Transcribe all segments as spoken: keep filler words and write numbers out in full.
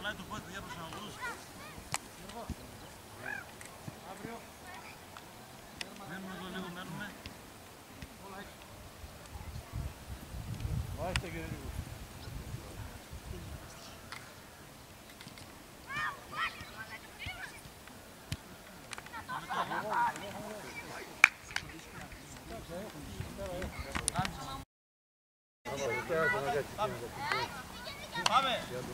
Κρατάει το πόδι, για προσανατολούς. Μένουμε εδώ λίγο, μένουμε. Βάστε και λίγο. Πάμε!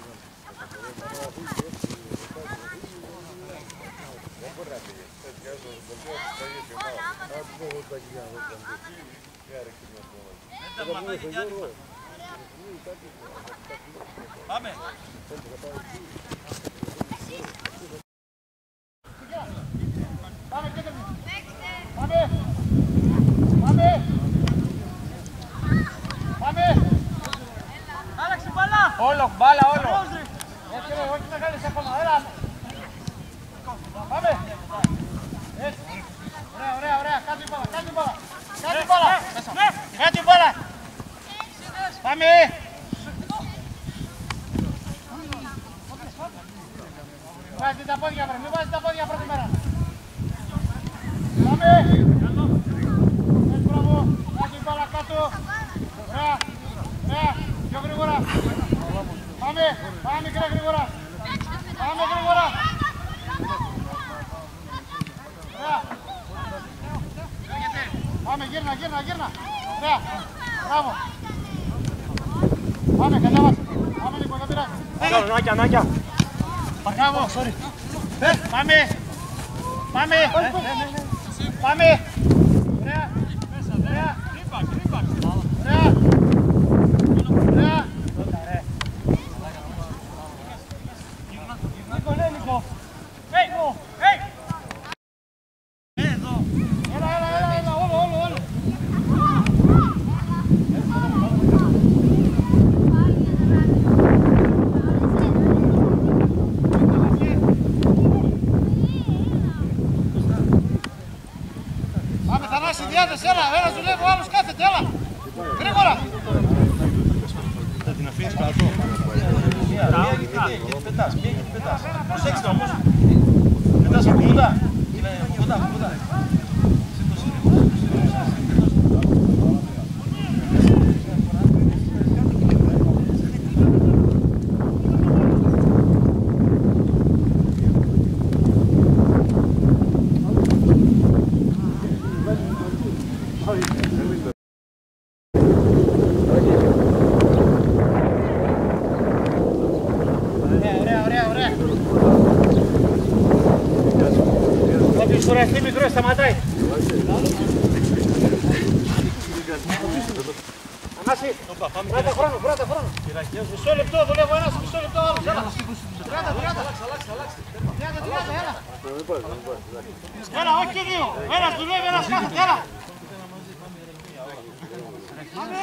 Πάμε! Πάμε κέντρο! Πάμε! Πάμε! Πάμε! Άλλαξε μπάλα! Όλο, μπάλα, όλο! Έτσι ρε, όχι να κάνεις ακόμα, έλα! Πάμε! Έτσι! Ωραία, ωραία, ωραία, κάτω η μπάλα, κάτω η μπάλα! Κάτω η μπάλα! Κάτω η μπάλα! Πάμε! Βάζετε τα πόδια βρε, μην βάζετε τα πόδια πρώτη μέρα! Πάμε! Έτσι, μπράβο! Κάτω η μπάλα, κάτω! Ωραία! Ωραία! Πιο γρήγορα! Πάμε! Πάμε μικρά γρήγορα! Πάμε γρήγορα! Ωραία! Πάμε, γύρνα, γύρνα, γύρνα! Ωραία! Μπράβο! Πάμε, κατέβασε! Πάμε λίγο, δεν πειράζει! Νάκια, νάκια! Μπράβο! Πάμε! Πάμε! Πάμε! Ωραία! Ωραία! Ωραία! Ωραία! Νίκο, ναι, Νίκο! Νίκο! Εδώ! Έλα, έλα, έλα, έλα, όλο, όλο, όλο! Πάμε, Θανάση, διάθεση, έλα, ένας δουλεύει, ο άλλος κάθεται, έλα! Γρήγορα! Θα την αφήνεις κάτω. Μία και την πετάς, μία και την πετάς. Προσέξτε όμως. Πετάς από κοντά. Από κοντά, από κοντά. Όποιος κουραστεί μικρό σταματάει. Ανάση, βράτα χρόνο, βράτα χρόνο. Μισό λεπτό δουλεύω ένας, μισό λεπτό άλλος. Τριάντα, τριάντα. Τριάντα, τριάντα, έλα. Έλα, όχι και δύο. Ένας δουλεύει, ένας κάθεται, έλα. Πάμε.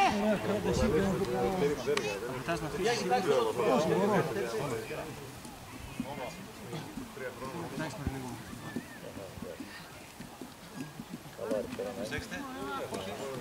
Προσέξτε.